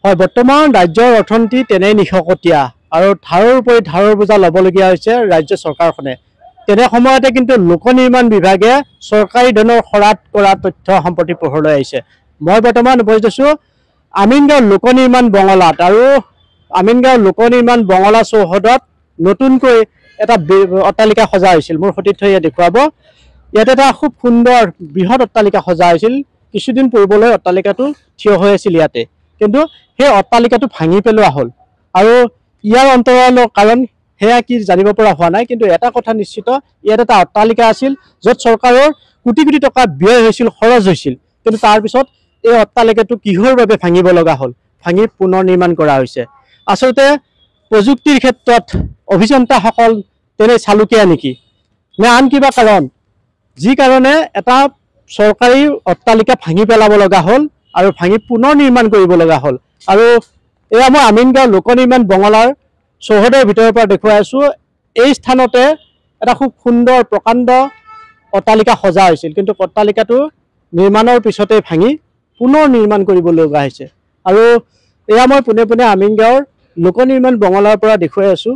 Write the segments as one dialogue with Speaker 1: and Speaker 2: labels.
Speaker 1: হয়, বৰ্তমান ৰাজ্যৰ অৰ্থনীতি তেনেই নিশকতীয়া আৰু ধাৰৰ উপৰি ধাৰৰ বোজা ল'বলগীয়া হৈছে ৰাজ্য চৰকাৰখনে। তেনে সময়তে কিন্তু লোক নিৰ্মাণ বিভাগে চৰকাৰী ধনৰ খৰাত কৰা তথ্য সম্প্ৰতি পোহৰলৈ আহিছে। মই বৰ্তমান উপস্থিত আছোঁ আমিনগাঁও লোক নিৰ্মাণ বঙলাত আৰু আমিনগাঁও লোক নিৰ্মাণ বঙলা চৌহদত নতুনকৈ এটা অট্টালিকা সজা হৈছিল। মোৰ সতীৰ্থই ইয়াত দেখুৱাব। ইয়াত এটা খুব সুন্দৰ বৃহৎ অট্টালিকা সজা হৈছিল। কিছুদিন পূৰ্বলৈ অট্টালিকাটো থিয় হৈ আছিল ইয়াতে, কিন্তু সেই অট্টালিকাটো ভাঙি পেলোৱা হ'ল আৰু ইয়াৰ অন্তৰালৰ কাৰণ সেয়া কি জানিব পৰা হোৱা নাই। কিন্তু এটা কথা নিশ্চিত, ইয়াত এটা অট্টালিকা আছিল য'ত চৰকাৰৰ কোটি কোটি টকা ব্যয় হৈছিল, খৰচ হৈছিল, কিন্তু তাৰপিছত এই অট্টালিকাটো কিহৰ বাবে ভাঙিব লগা হ'ল, ভাঙি পুনৰ নিৰ্মাণ কৰা হৈছে। আচলতে প্ৰযুক্তিৰ ক্ষেত্ৰত অভিযন্তাসকল তেনে চালুকীয়া নেকি, নে আন কিবা কাৰণ, যি কাৰণে এটা চৰকাৰী অট্টালিকা ভাঙি পেলাব লগা হ'ল আৰু ভাঙি পুনৰ নিৰ্মাণ কৰিব লগা হ'ল। আৰু এয়া মই আমিনগাঁও লোক নিৰ্মাণ বঙলাৰ চৌহদৰ ভিতৰৰ পৰা দেখুৱাই আছোঁ। এই স্থানতে এটা খুব সুন্দৰ প্ৰকাণ্ড অট্টালিকা সজা হৈছিল, কিন্তু অট্টালিকাটো নিৰ্মাণৰ পিছতে ভাঙি পুনৰ নিৰ্মাণ কৰিব লগা হৈছে। আৰু এয়া মই পোনে পোনে আমিনগাঁৱৰ লোক নিৰ্মাণ বঙলাৰ পৰা দেখুৱাই আছোঁ।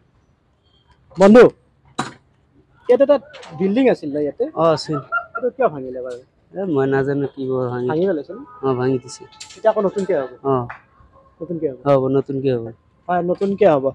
Speaker 1: বন্ধু, ইয়াত এটা বিল্ডিং আছিল না ইয়াতে?
Speaker 2: আছিল।
Speaker 1: এইটো কিয় ভাঙিলে বাৰু?
Speaker 2: মই নাজানো কি
Speaker 1: ভাঙি পেলাইছে।
Speaker 2: ভাঙি দিছে।
Speaker 1: এতিয়া আকৌ নতুনকৈ হ'ব? নতুনকৈ হ'ব?
Speaker 2: নতুনকৈ হ'ব।
Speaker 1: হয়, নতুনকৈ হ'ব।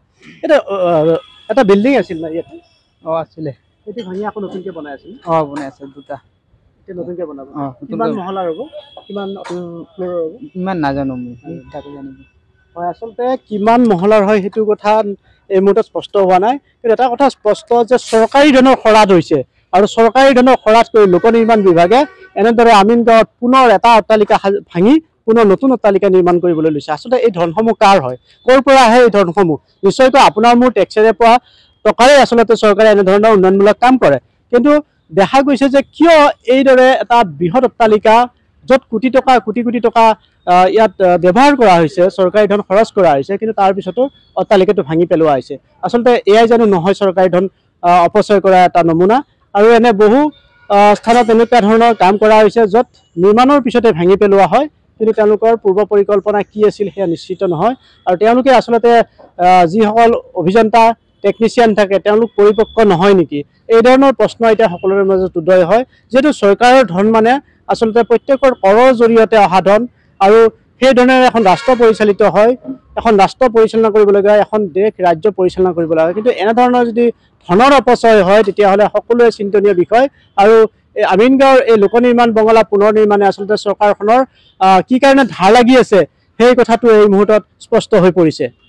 Speaker 1: এটা বিল্ডিং আছিল না ইয়াতে?
Speaker 2: আছিলে।
Speaker 1: সেইটো ভাঙি আকৌ নতুনকৈ বনাই আছিল?
Speaker 2: বনাই আছে দুটা।
Speaker 1: এতিয়া নতুনকৈ বনাব? কিমান মহলাৰ হ'ব, কিমান ফ্ল'ৰৰ হ'ব?
Speaker 2: ইমান নাজানো মই, তাকে জানিব।
Speaker 1: হয়, আচলতে কিমান মহলাৰ হয় সেইটো কথা এই মুহূৰ্তত স্পষ্ট হোৱা নাই। কিন্তু এটা কথা স্পষ্ট যে চৰকাৰী ধনৰ খৰাত হৈছে, আৰু চৰকাৰী ধনৰ খৰাত কৰি লোক নিৰ্মাণ বিভাগে এনেদৰে আমিনগাঁৱত পুনৰ এটা অট্টালিকা ভাঙি পুনৰ নতুন অট্টালিকা নিৰ্মাণ কৰিবলৈ লৈছে। আচলতে এই ধনসমূহ কাৰ হয়, ক'ৰ পৰা আহে এই ধনসমূহ? নিশ্চয়কৈ আপোনাৰ মোৰ টেক্সেৰে পোৱা টকাৰে আচলতে চৰকাৰে এনেধৰণৰ উন্নয়নমূলক কাম কৰে। কিন্তু দেখা গৈছে যে কিয় এইদৰে এটা বৃহৎ অট্টালিকা য'ত কোটি কোটি টকা ইয়াত ব্যৱহাৰ কৰা হৈছে, চৰকাৰী ধন খৰচ কৰা হৈছে, কিন্তু তাৰপিছতো অট্টালিকাটো ভাঙি পেলোৱা হৈছে। আচলতে এয়াই জানো নহয় চৰকাৰী ধন অপচয় কৰা এটা নমুনা? আৰু এনে বহু স্থানত এনেকুৱা ধৰণৰ কাম কৰা হৈছে য'ত নিৰ্মাণৰ পিছতে ভাঙি পেলোৱা হয়, কিন্তু তেওঁলোকৰ পূৰ্ব পৰিকল্পনা কি আছিল সেয়া নিশ্চিত নহয়। আৰু তেওঁলোকে আচলতে যিসকল অভিযন্তা টেকনিচিয়ান থাকে তেওঁলোক পৰিপক্ক নহয় নেকি, এই ধৰণৰ প্ৰশ্ন এতিয়া সকলোৰে মাজত উদয় হয়। যিহেতু চৰকাৰৰ ধন মানে আচলতে প্ৰত্যেকৰ কৰৰ জৰিয়তে অহা ধন, আৰু সেই ধৰণেৰে এখন ৰাষ্ট্ৰ পৰিচালিত হয়। এখন ৰাষ্ট্ৰ পৰিচালনা কৰিবলগীয়া হয়, এখন দেশ ৰাজ্য পৰিচালনা কৰিব লগা হয়। কিন্তু এনেধৰণৰ যদি ধনৰ অপচয় হয় তেতিয়াহ'লে সকলোৱে চিন্তনীয় বিষয়। আৰু এই আমিনগাঁৱৰ এই লোক নিৰ্মাণ বঙলা পুনৰ নিৰ্মাণে আচলতে চৰকাৰখনৰ কি কাৰণে ধাৰ লাগি আছে সেই কথাটো এই মুহূৰ্তত স্পষ্ট হৈ পৰিছে।